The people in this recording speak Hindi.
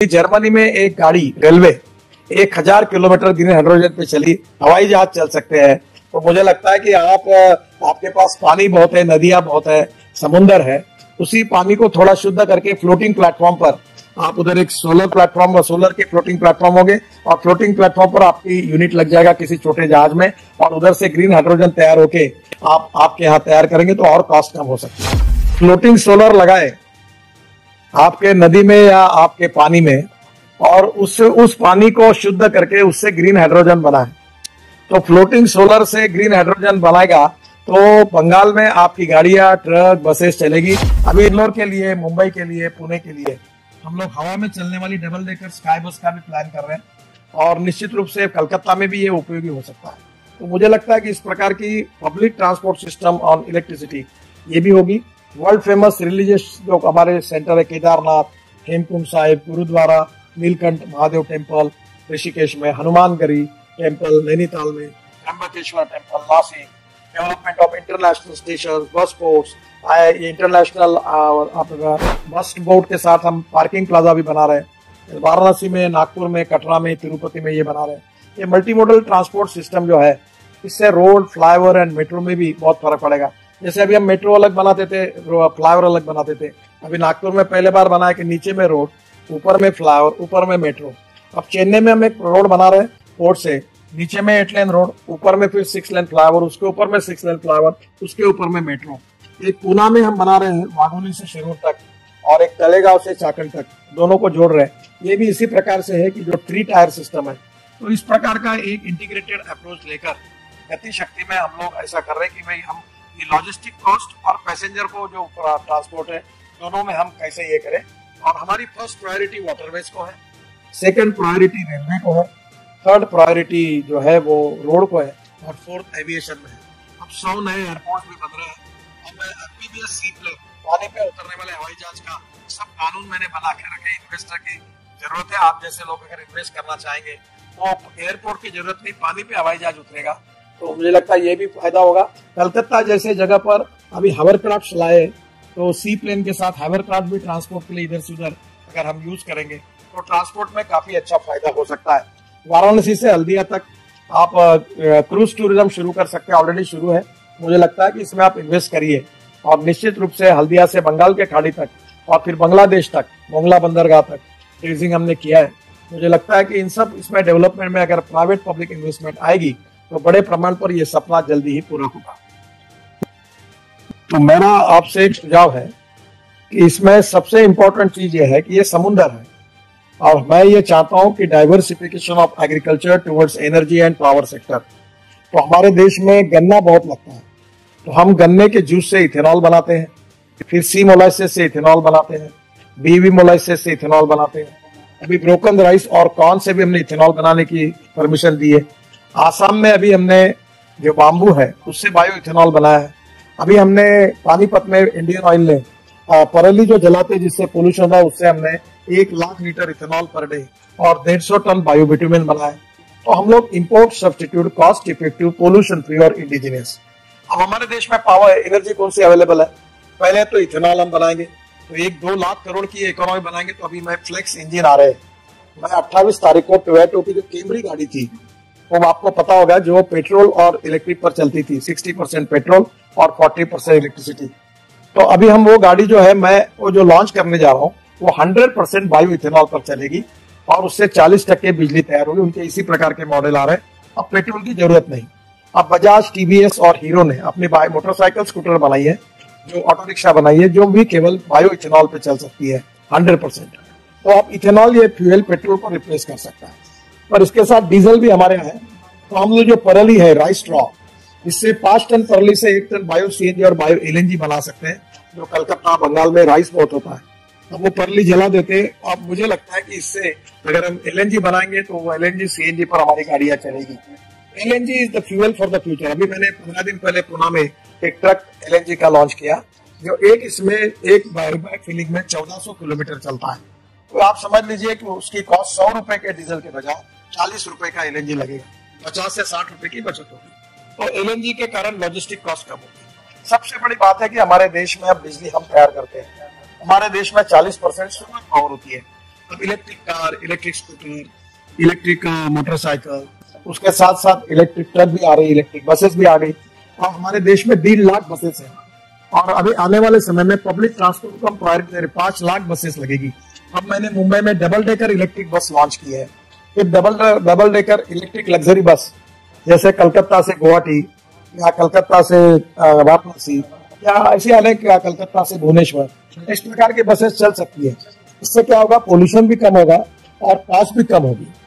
जर्मनी में एक गाड़ी रेलवे 1000 किलोमीटर ग्रीन हाइड्रोजन पे चली, हवाई जहाज चल सकते हैं। तो मुझे लगता है कि आपके पास पानी बहुत है, नदियां बहुत है, समुंदर है, उसी पानी को थोड़ा शुद्ध करके फ्लोटिंग प्लेटफॉर्म पर आप उधर एक सोलर प्लेटफॉर्म, सोलर के फ्लोटिंग प्लेटफॉर्म होंगे और फ्लोटिंग प्लेटफॉर्म पर आपकी यूनिट लग जाएगा किसी छोटे जहाज में और उधर से ग्रीन हाइड्रोजन तैयार होके आपके यहाँ तैयार करेंगे तो और कॉस्ट कम हो सकती है। फ्लोटिंग सोलर लगाए आपके नदी में या आपके पानी में और उस पानी को शुद्ध करके उससे ग्रीन हाइड्रोजन बनाए, तो फ्लोटिंग सोलर से ग्रीन हाइड्रोजन बनाएगा तो बंगाल में आपकी गाड़ियां, ट्रक, बसेस चलेगी। अभी इंदौर के लिए, मुंबई के लिए, पुणे के लिए हम लोग हवा में चलने वाली डबल डेकर स्काई बस का भी प्लान कर रहे हैं और निश्चित रूप से कलकत्ता में भी ये उपयोगी हो सकता है। तो मुझे लगता है कि इस प्रकार की public transport system on electricity ये भी होगी। वर्ल्ड फेमस रिलीजियस जो हमारे सेंटर है, केदारनाथ, हेमकुंड साहिब, गुरुद्वारा, नीलकंठ महादेव टेम्पल ऋषिकेश में, हनुमानगढ़ी टेम्पल नैनीताल में, Trimbakeshwar temple Nashik, development of international station, bus ports, international bus board के साथ हम पार्किंग प्लाजा भी बना रहे हैं। वाराणसी में, नागपुर में, कटरा में, तिरुपति में ये बना रहे हैं। ये मल्टी मॉडल ट्रांसपोर्ट सिस्टम जो है, इससे रोड, फ्लाईओवर एंड मेट्रो में भी बहुत फर्क पड़ेगा। जैसे अभी हम मेट्रो अलग बनाते थे, फ्लाईओवर अलग बनाते थे, अभी नागपुर में पहले बार बनाया कि नीचे में रोड, ऊपर में फ्लाईओवर, ऊपर में मेट्रो। अब चेन्नई में हम एक रोड बना रहे हैं पोर्ट से, नीचे में 8 लेन रोड, ऊपर में फिर 6 लेन फ्लाईओवर, उसके ऊपर में 6 लेन फ्लाईओवर, उसके ऊपर में मेट्रो। एक पूना में हम बना रहे हैं वाघोली से शिरूर तक और एक तलेगांव से चाकण तक, दोनों को जोड़ रहे हैं। ये भी इसी प्रकार से है कि जो 3 टायर सिस्टम है, तो इस प्रकार का एक इंटीग्रेटेड अप्रोच लेकर गति शक्ति में हम लोग ऐसा कर रहे हैं कि भाई हम ये लॉजिस्टिक कॉस्ट और पैसेंजर को जो ट्रांसपोर्ट है दोनों में हम कैसे ये करें। और हमारी फर्स्ट प्रायोरिटी वाटरवेज को है, सेकंड प्रायोरिटी रेलवे को है, थर्ड प्रायोरिटी जो है वो रोड को है और फोर्थ एविएशन में है। अब 100 नए एयरपोर्ट भी बन रहे हैं। एमपीबीएस सी प्लेन, पानी पे उतरने वाले हवाई जहाज का सब कानून मैंने बना के रखे। इन्वेस्टर की जरूरत है, आप जैसे लोग अगर इन्वेस्ट करना चाहेंगे तो एयरपोर्ट की जरूरत नहीं, पानी पे हवाई जहाज उतरेगा, तो मुझे लगता है ये भी फायदा होगा। कलकत्ता जैसे जगह पर अभी हावरक्राफ्ट लाए, तो सी प्लेन के साथ हावरक्राफ्ट भी ट्रांसपोर्ट के लिए इधर से उधर अगर हम यूज करेंगे तो ट्रांसपोर्ट में काफी अच्छा फायदा हो सकता है। वाराणसी से हल्दिया तक आप क्रूज टूरिज्म शुरू कर सकते हैं, ऑलरेडी शुरू है। मुझे लगता है कि इसमें आप इन्वेस्ट करिए और निश्चित रूप से हल्दिया से बंगाल के खाड़ी तक और फिर बांग्लादेश तक, मोंगला बंदरगाह तक क्रूजिंग हमने किया है। मुझे लगता है कि इन सब इसमें डेवलपमेंट में अगर प्राइवेट पब्लिक इन्वेस्टमेंट आएगी तो बड़े प्रमाण पर यह सपना जल्दी ही पूरा होगा। तो मेरा आपसे एक सुझाव है कि इसमें सबसे इंपॉर्टेंट चीज ये है कि ये समुंदर है और मैं ये चाहता हूं कि diversification of agriculture towards energy and power sector. तो हमारे देश में गन्ना बहुत लगता है, तो हम गन्ने के जूस से इथेनॉल बनाते हैं, फिर सी मोलाइसिस से इथेनॉल बनाते हैं, बीवी मोलाइसिस से इथेनॉल बनाते हैं। अभी ब्रोकन राइस और कॉर्न से भी हमने इथेनॉल बनाने की परमिशन दी है। आसाम में अभी हमने जो बाम्बू है उससे बायो इथेनॉल बनाया है। अभी हमने पानीपत में इंडियन ऑयल ने पराली जो जलाते जिससे पोल्यूशन था, उससे हमने 1 lakh litre ethanol per day और 150 टन बायोबिटुमेन बनाया। तो हम लोग import substitute, cost effective, pollution free और इंडिजिनियस। अब हमारे देश में पावर एनर्जी कौन सी अवेलेबल है? पहले तो इथेनॉल हम बनाएंगे तो 1-2 लाख करोड़ की इकोनॉमी बनाएंगे। तो अभी मैं फ्लेक्स इंजन आ रहे हैं, मैं 28 तारीख को टोयोटा की जो कैमरी गाड़ी थी वो आपको पता होगा जो पेट्रोल और इलेक्ट्रिक पर चलती थी, 60% पेट्रोल और 40% इलेक्ट्रिसिटी। तो अभी हम वो गाड़ी जो है मैं वो जो लॉन्च करने जा रहा हूँ वो 100% बायो इथेनॉल पर चलेगी और उससे 40% बिजली तैयार होगी। उनके इसी प्रकार के मॉडल आ रहे हैं। अब पेट्रोल की जरूरत नहीं। अब बजाज, टीवीएस और हीरो ने अपनी मोटरसाइकिल, स्कूटर बनाई है, जो ऑटो रिक्शा बनाई है, जो भी केवल बायो इथेनॉल पे चल सकती है 100%। तो अब इथेनॉल ये फ्यूल पेट्रोल को रिप्लेस कर सकता है। पर इसके साथ डीजल भी हमारे यहाँ है। तो हम लोग जो पराली है, राइस स्ट्रॉ, इससे 5 टन पराली से 1 टन बायो सीएनजी और बायो एलएनजी बना सकते हैं। जो कलकत्ता, बंगाल में राइस बहुत होता है, तो वो पराली जला देते हैं। अब मुझे लगता है कि इससे अगर हम एलएनजी बनाएंगे तो वो एलएनजी सीएनजी पर हमारी गाड़ियां चलेगी। LNG is the fuel for the future. अभी मैंने 15 दिन पहले पुणे में एक ट्रक एलएनजी का लॉन्च किया, जो इसमें एक बायोबैग फिलिंग में 1400 किलोमीटर चलता है। तो आप समझ लीजिए कि उसकी कॉस्ट 100 रुपए के डीजल के बजाय 40 रुपए का एलएनजी लगेगा, 50 से 60 रुपए की बचत होगी। तो एलएनजी के कारण लॉजिस्टिक कॉस्ट कम होगी। सबसे बड़ी बात है कि हमारे देश में अब बिजली हम तैयार करते हैं। हमारे देश में 40% सोलर पावर होती है। अब electric car, electric scooter, electric motorcycle, उसके साथ साथ इलेक्ट्रिक ट्रक भी आ रही, इलेक्ट्रिक बसेस भी आ गई। और हमारे देश में 1.5 लाख बसेस हैं और अभी आने वाले समय में पब्लिक ट्रांसपोर्ट को हम प्रोवाइड करें 5 लाख बसेस लगेगी। अब मैंने मुंबई में double decker electric bus launch की है। ये double decker electric luxury bus जैसे कलकत्ता से गुवाहाटी या कलकत्ता से वाराणसी या ऐसे अनेक कलकत्ता से भुवनेश्वर इस प्रकार की बसेस चल सकती है। इससे क्या होगा, पोल्यूशन भी कम होगा और कॉस्ट भी कम होगी।